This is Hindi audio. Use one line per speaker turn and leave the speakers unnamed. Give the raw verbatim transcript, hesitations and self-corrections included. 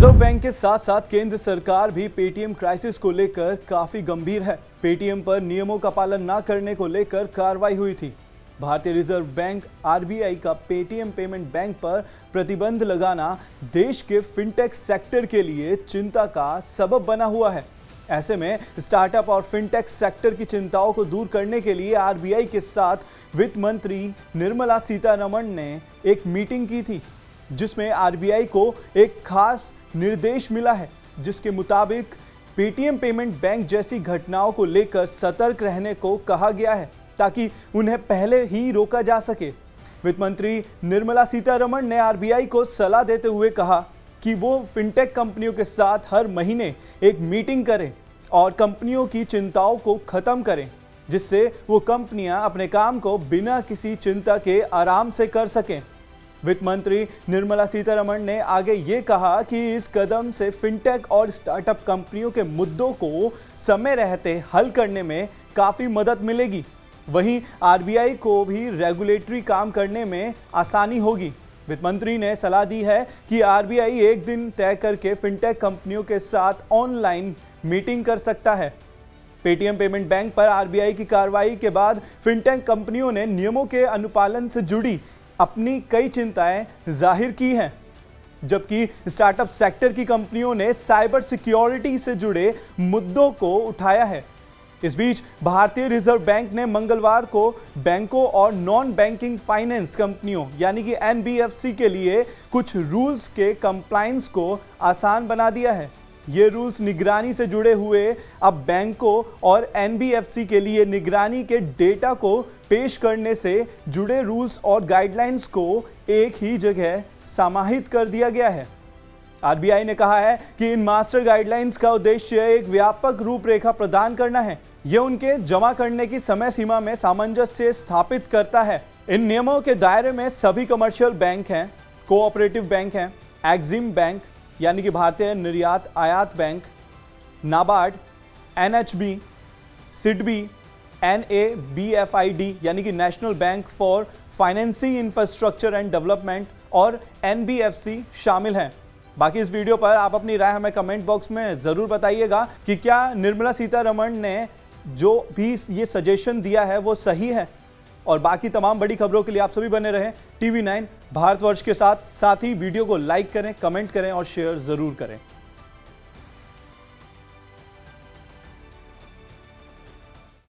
रिजर्व बैंक के साथ साथ केंद्र सरकार भी पेटीएम क्राइसिस को लेकर काफी गंभीर है। पेटीएम पर नियमों का पालन न करने को लेकर कार्रवाई हुई थी। भारतीय रिजर्व बैंक आरबीआई का पेटीएम पेमेंट बैंक पर प्रतिबंध लगाना देश के फिनटेक सेक्टर के लिए चिंता का सबब बना हुआ है। ऐसे में स्टार्टअप और फिनटेक सेक्टर की चिंताओं को दूर करने के लिए आरबीआई के साथ वित्त मंत्री निर्मला सीतारमण ने एक मीटिंग की थी, जिसमें आरबीआई को एक खास निर्देश मिला है, जिसके मुताबिक पेटीएम पेमेंट बैंक जैसी घटनाओं को लेकर सतर्क रहने को कहा गया है, ताकि उन्हें पहले ही रोका जा सके। वित्त मंत्री निर्मला सीतारमण ने आरबीआई को सलाह देते हुए कहा कि वो फिनटेक कंपनियों के साथ हर महीने एक मीटिंग करें और कंपनियों की चिंताओं को खत्म करें, जिससे वो कंपनियां अपने काम को बिना किसी चिंता के आराम से कर सकें। वित्त मंत्री निर्मला सीतारमण ने आगे ये कहा कि इस कदम से फिनटेक और स्टार्टअप कंपनियों के मुद्दों को समय रहते हल करने में काफ़ी मदद मिलेगी। वहीं आरबीआई को भी रेगुलेटरी काम करने में आसानी होगी। वित्त मंत्री ने सलाह दी है कि आरबीआई एक दिन तय करके फिनटेक कंपनियों के साथ ऑनलाइन मीटिंग कर सकता है। पेटीएम पेमेंट बैंक पर आरबीआई की कार्रवाई के बाद फिनटेक कंपनियों ने नियमों के अनुपालन से जुड़ी अपनी कई चिंताएं जाहिर की हैं, जबकि स्टार्टअप सेक्टर की कंपनियों ने साइबर सिक्योरिटी से जुड़े मुद्दों को उठाया है। इस बीच भारतीय रिजर्व बैंक ने मंगलवार को बैंकों और नॉन बैंकिंग फाइनेंस कंपनियों यानी कि एनबीएफसी के लिए कुछ रूल्स के कंप्लायंस को आसान बना दिया है। ये रूल्स निगरानी से जुड़े हुए अब बैंकों और एनबीएफसी के लिए निगरानी के डेटा को पेश करने से जुड़े रूल्स और गाइडलाइंस को एक ही जगह समाहित कर दिया गया है। आरबीआई ने कहा है कि इन मास्टर गाइडलाइंस का उद्देश्य एक व्यापक रूपरेखा प्रदान करना है। यह उनके जमा करने की समय सीमा में सामंजस्य स्थापित करता है। इन नियमों के दायरे में सभी कमर्शियल बैंक हैं, कोऑपरेटिव बैंक हैं, एक्जिम बैंक यानी कि भारतीय निर्यात आयात bank, NABARD, NHB, SIDBI, NABFID यानी कि national bank for financing infrastructure and development और एनबीएफसी शामिल हैं। बाकी इस वीडियो पर आप अपनी राय हमें कमेंट बॉक्स में ज़रूर बताइएगा कि क्या निर्मला सीतारमण ने जो भी ये सजेशन दिया है वो सही है। और बाकी तमाम बड़ी खबरों के लिए आप सभी बने रहें टीवी नाइन भारतवर्ष के साथ। साथ ही वीडियो को लाइक करें, कमेंट करें और शेयर ज़रूर करें।